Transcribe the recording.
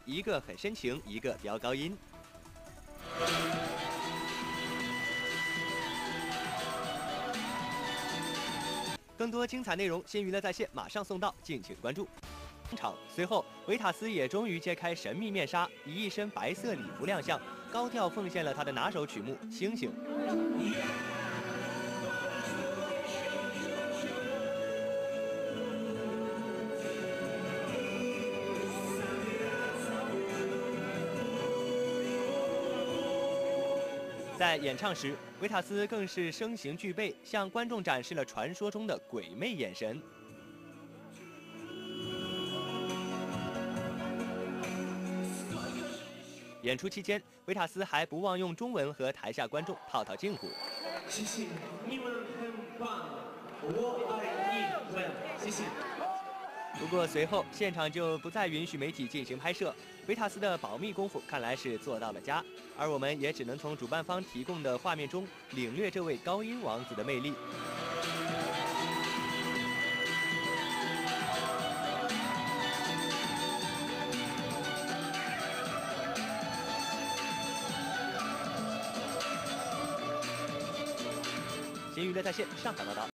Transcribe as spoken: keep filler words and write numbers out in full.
一个很深情，一个飙高音。更多精彩内容，新娱乐在线马上送到，敬请关注。场随后，维塔斯也终于揭开神秘面纱，以一身白色礼服亮相，高调奉献了他的拿手曲目《星星》。在演唱时，维塔斯更是声形俱备，向观众展示了传说中的鬼魅眼神。演出期间，维塔斯还不忘用中文和台下观众套套近乎。 谢谢，你们很棒，我爱你们，谢谢。 不过随后现场就不再允许媒体进行拍摄，维塔斯的保密功夫看来是做到了家，而我们也只能从主办方提供的画面中领略这位高音王子的魅力。新娱乐在线上海报道。